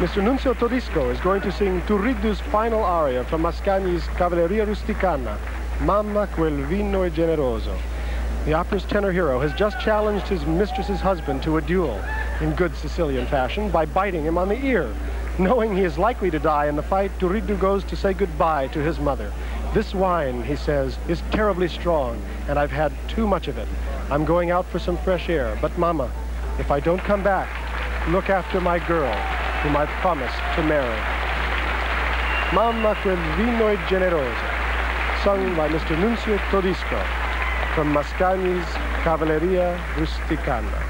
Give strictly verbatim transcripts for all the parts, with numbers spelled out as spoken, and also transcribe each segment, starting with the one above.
Mister Nunzio Todisco is going to sing Turiddu's final aria from Mascagni's Cavalleria Rusticana, Mamma quel vino è generoso. The opera's tenor hero has just challenged his mistress's husband to a duel in good Sicilian fashion by biting him on the ear. Knowing he is likely to die in the fight, Turiddu goes to say goodbye to his mother. This wine, he says, is terribly strong, and I've had too much of it. I'm going out for some fresh air, but Mama, if I don't come back, look after my girl, whom I've promised to marry. Mamma quel vino è generoso, sung by Mister Nunzio Todisco from Mascagni's Cavalleria Rusticana.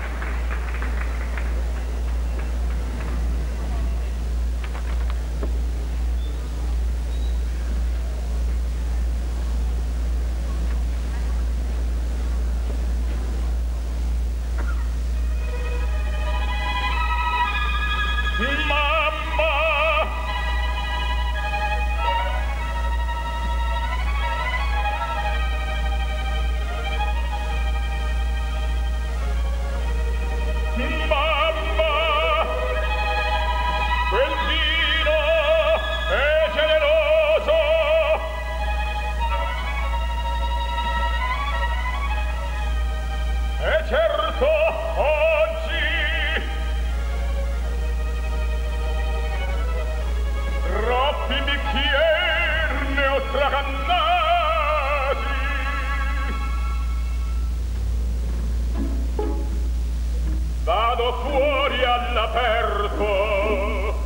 Vado fuori all'aperto,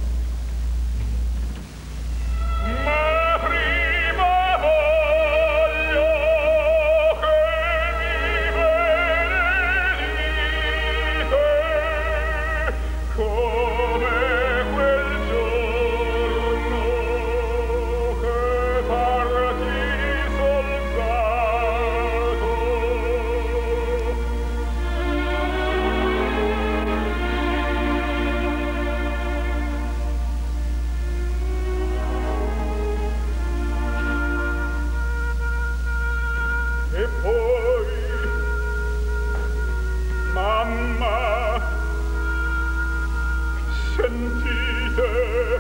ma prima voglio che mi benedite come quel giorno che partì soldato. E poi, mamma, sentite,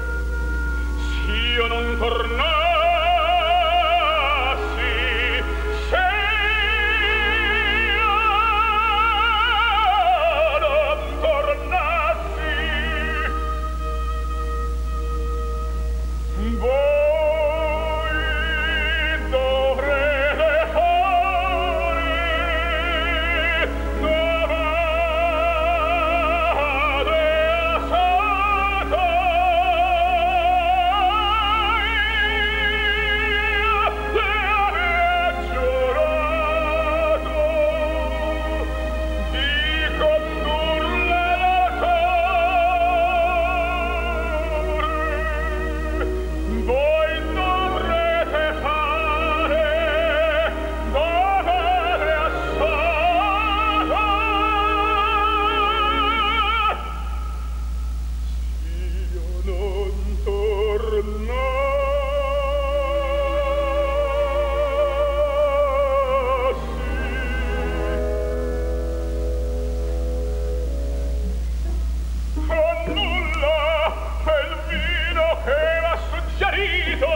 s'io non tornassi, se io non tornassi, voi dovrete fare navate assata. Io le avevo giurato di condurle la torre. Voi dovrete fare da madre assata. S'io non tornassi, annulla quel vino che m'ha suggerito,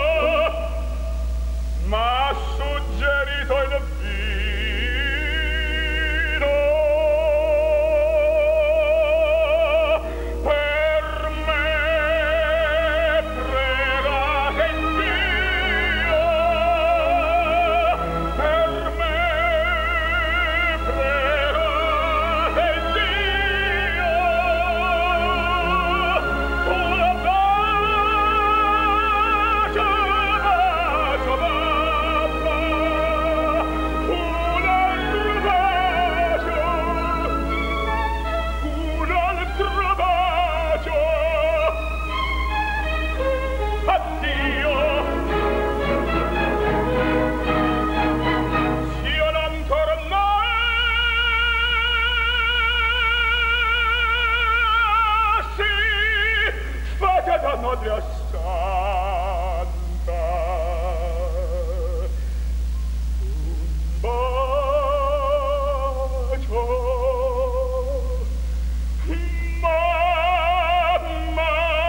m'ha suggerito il vino per me. Pregate Dio, per me pregate Dio. Un bacio, bacio, mamma, un altro bacio, un altro bacio. Addio, s'io non tornassi, fate da madre santa un bacio, mamma.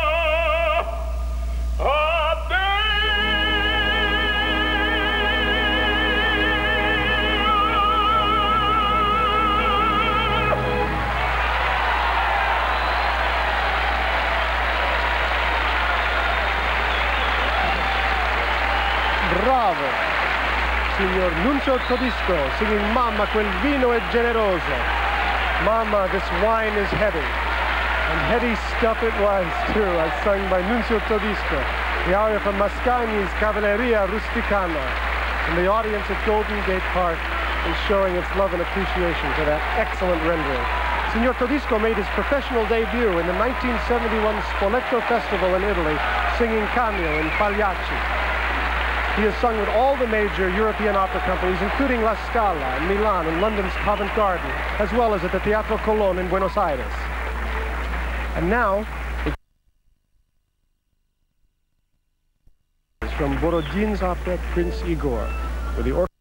Bravo. Signor Nunzio Todisco singing Mamma, quel vino è generoso. Mamma, this wine is heady. And heady stuff it was, too, as sung by Nunzio Todisco. The aria from Mascagni's Cavalleria Rusticana. And the audience at Golden Gate Park is showing its love and appreciation for that excellent rendering. Signor Todisco made his professional debut in the nineteen seventy-one Spoleto Festival in Italy, singing Cameo in Pagliacci. He has sung with all the major European opera companies, including La Scala in Milan and London's Covent Garden, as well as at the Teatro Colón in Buenos Aires. And now, from Borodin's opera Prince Igor, with the orchestra.